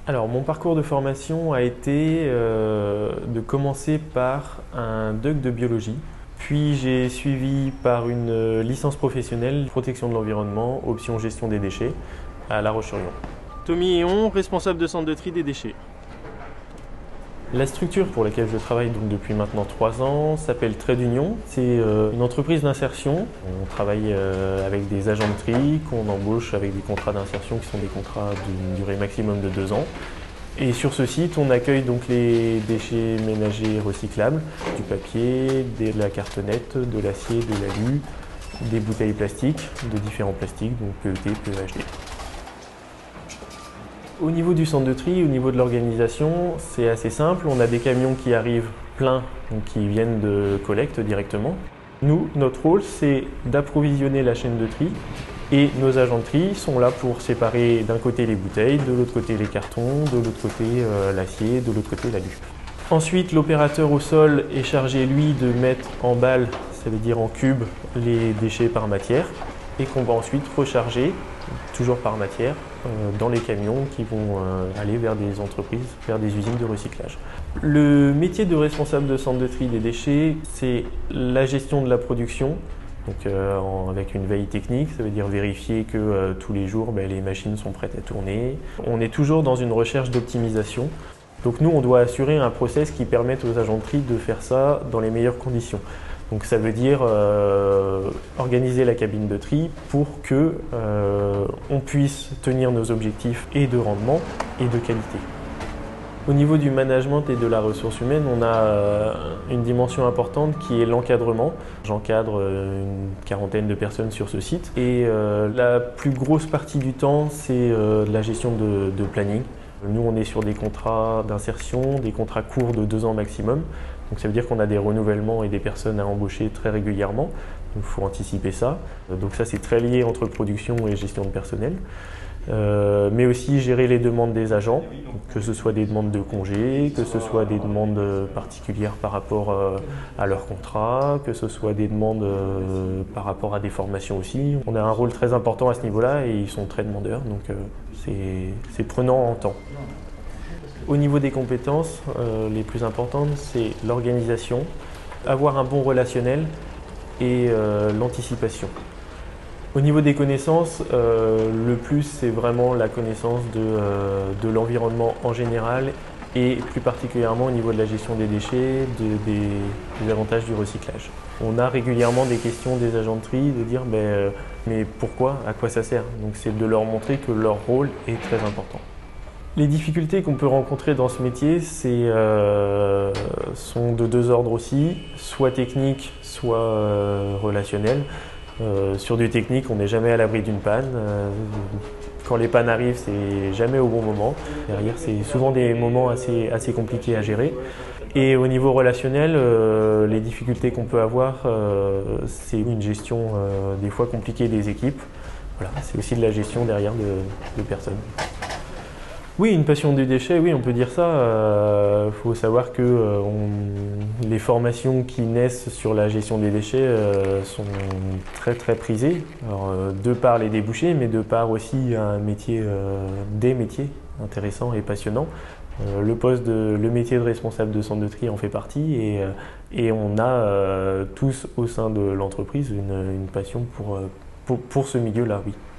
Alors, mon parcours de formation a été de commencer par un DUC de biologie, puis j'ai suivi par une licence professionnelle protection de l'environnement, option gestion des déchets à La Roche-sur-Yon. Tommy Héon, responsable de centre de tri des déchets. La structure pour laquelle je travaille donc depuis maintenant 3 ans s'appelle Trait d'Union. C'est une entreprise d'insertion. On travaille avec des agents de tri qu'on embauche avec des contrats d'insertion qui sont des contrats d'une durée maximum de 2 ans. Et sur ce site, on accueille donc les déchets ménagers recyclables, du papier, de la cartonnette, de l'acier, de l'alu, des bouteilles plastiques, de différents plastiques, donc PET, PEHD. Au niveau du centre de tri, au niveau de l'organisation, c'est assez simple. On a des camions qui arrivent pleins, donc qui viennent de collecte directement. Nous, notre rôle, c'est d'approvisionner la chaîne de tri et nos agents de tri sont là pour séparer d'un côté les bouteilles, de l'autre côté les cartons, de l'autre côté l'acier, de l'autre côté l'alu. Ensuite, l'opérateur au sol est chargé, lui, de mettre en balles, ça veut dire en cubes, les déchets par matière et qu'on va ensuite recharger, toujours par matière, dans les camions qui vont aller vers des entreprises, vers des usines de recyclage. Le métier de responsable de centre de tri des déchets, c'est la gestion de la production, donc avec une veille technique, ça veut dire vérifier que tous les jours les machines sont prêtes à tourner. On est toujours dans une recherche d'optimisation. Donc nous, on doit assurer un process qui permette aux agents de tri de faire ça dans les meilleures conditions. Donc ça veut dire organiser la cabine de tri pour que on puisse tenir nos objectifs et de rendement et de qualité. Au niveau du management et de la ressource humaine, on a une dimension importante qui est l'encadrement. J'encadre une 40aine de personnes sur ce site et la plus grosse partie du temps, c'est la gestion de planning. Nous, on est sur des contrats d'insertion, des contrats courts de 2 ans maximum. Donc ça veut dire qu'on a des renouvellements et des personnes à embaucher très régulièrement. Donc il faut anticiper ça. Donc ça, c'est très lié entre production et gestion de personnel. Mais aussi gérer les demandes des agents, que ce soit des demandes de congés, que ce soit des demandes particulières par rapport à leur contrat, que ce soit des demandes par rapport à des formations aussi. On a un rôle très important à ce niveau-là et ils sont très demandeurs, donc c'est prenant en temps. Au niveau des compétences, les plus importantes, c'est l'organisation, avoir un bon relationnel et l'anticipation. Au niveau des connaissances, le plus c'est vraiment la connaissance de l'environnement en général et plus particulièrement au niveau de la gestion des déchets, des avantages du recyclage. On a régulièrement des questions des agents de tri de dire mais pourquoi, à quoi ça sert? Donc c'est de leur montrer que leur rôle est très important. Les difficultés qu'on peut rencontrer dans ce métier sont de 2 ordres aussi, soit techniques, soit relationnelles. Sur du technique, on n'est jamais à l'abri d'une panne. Quand les pannes arrivent, c'est jamais au bon moment. Derrière, c'est souvent des moments assez compliqués à gérer. Et au niveau relationnel, les difficultés qu'on peut avoir, c'est une gestion des fois compliquée des équipes. Voilà, c'est aussi de la gestion derrière de personnes. Oui, une passion du déchet, oui, on peut dire ça. Faut savoir que les formations qui naissent sur la gestion des déchets sont très très prisées. Alors, de par les débouchés, mais de par aussi un métier, des métiers intéressants et passionnants. Le métier de responsable de centre de tri en fait partie et on a tous au sein de l'entreprise une passion pour ce milieu-là, oui.